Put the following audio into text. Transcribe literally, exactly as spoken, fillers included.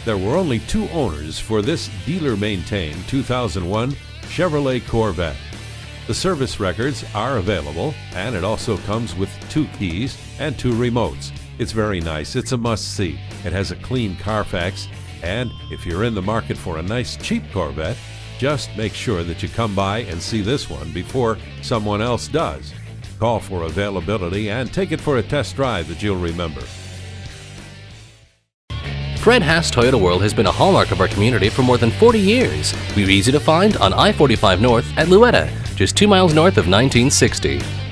There were only two owners for this dealer-maintained two thousand one Chevrolet Corvette. The service records are available, and it also comes with two keys and two remotes. It's very nice. It's a must-see. It has a clean Carfax, and if you're in the market for a nice cheap Corvette, just make sure that you come by and see this one before someone else does. Call for availability and take it for a test drive that you'll remember. Fred Haas Toyota World has been a hallmark of our community for more than forty years. We're easy to find on I forty-five North at Louetta, just two miles north of nineteen sixty.